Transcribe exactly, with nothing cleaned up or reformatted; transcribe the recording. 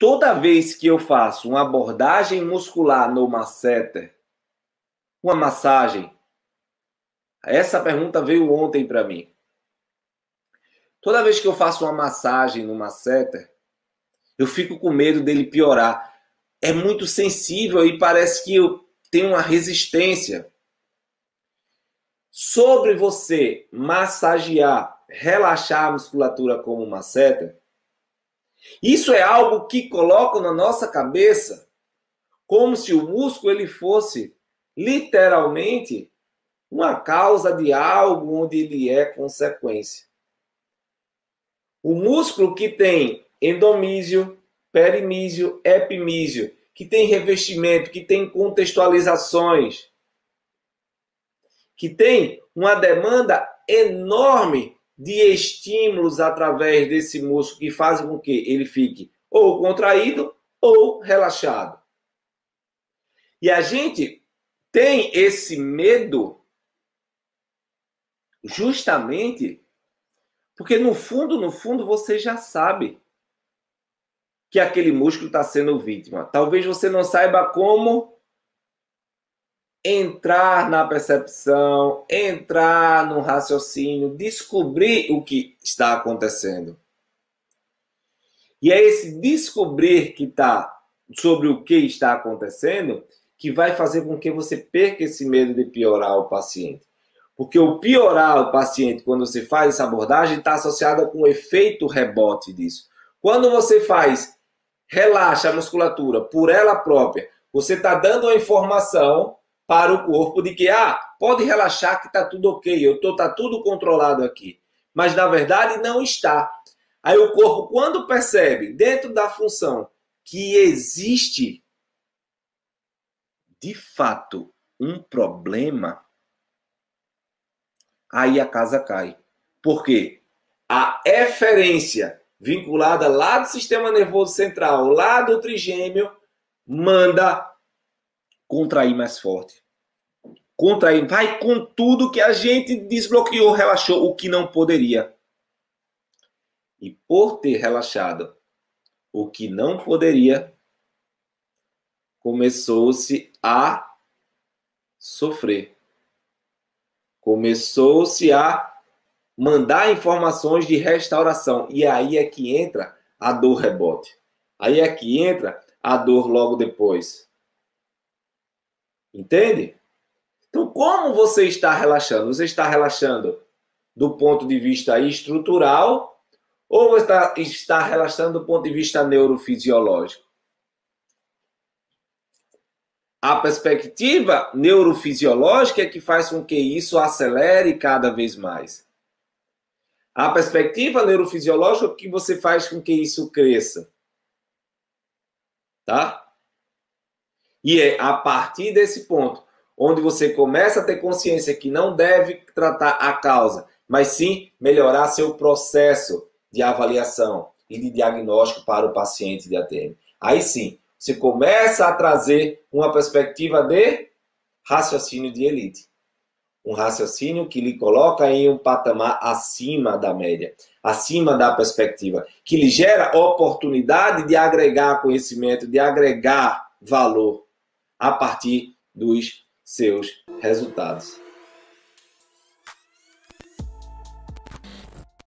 Toda vez que eu faço uma abordagem muscular no masseter, uma massagem, essa pergunta veio ontem para mim. Toda vez que eu faço uma massagem no masseter, eu fico com medo dele piorar. É muito sensível e parece que eu tenho uma resistência. Sobre você massagear, relaxar a musculatura como masseter, isso é algo que colocam na nossa cabeça como se o músculo ele fosse literalmente uma causa de algo onde ele é consequência. O músculo que tem endomísio, perimísio, epimísio, que tem revestimento, que tem contextualizações, que tem uma demanda enorme de estímulos através desse músculo que fazem com que ele fique ou contraído ou relaxado. E a gente tem esse medo justamente porque no fundo, no fundo, você já sabe que aquele músculo está sendo vítima. Talvez você não saiba como entrar na percepção, entrar no raciocínio, descobrir o que está acontecendo. E é esse descobrir que está sobre o que está acontecendo que vai fazer com que você perca esse medo de piorar o paciente. Porque o piorar o paciente, quando você faz essa abordagem, está associado com o efeito rebote disso. Quando você faz, relaxa a musculatura por ela própria, você está dando a informação para o corpo de que, ah, pode relaxar que está tudo ok, eu tô, tá tudo controlado aqui. Mas, na verdade, não está. Aí o corpo, quando percebe, dentro da função, que existe, de fato, um problema, aí a casa cai. Por quê? A eferência vinculada lá do sistema nervoso central, lá do trigêmeo, manda contrair mais forte. Contrair, vai com tudo que a gente desbloqueou, relaxou, o que não poderia. E por ter relaxado o que não poderia, começou-se a sofrer. Começou-se a mandar informações de restauração. E aí é que entra a dor rebote. Aí é que entra a dor logo depois. Entende? Então, como você está relaxando? Você está relaxando do ponto de vista estrutural ou você está, está relaxando do ponto de vista neurofisiológico? A perspectiva neurofisiológica é que faz com que isso acelere cada vez mais. A perspectiva neurofisiológica é que você faz com que isso cresça. Tá? E é a partir desse ponto onde você começa a ter consciência que não deve tratar a causa, mas sim melhorar seu processo de avaliação e de diagnóstico para o paciente de A T M. Aí sim, você começa a trazer uma perspectiva de raciocínio de elite. Um raciocínio que lhe coloca em um patamar acima da média, acima da perspectiva, que lhe gera oportunidade de agregar conhecimento, de agregar valor a partir dos seus resultados.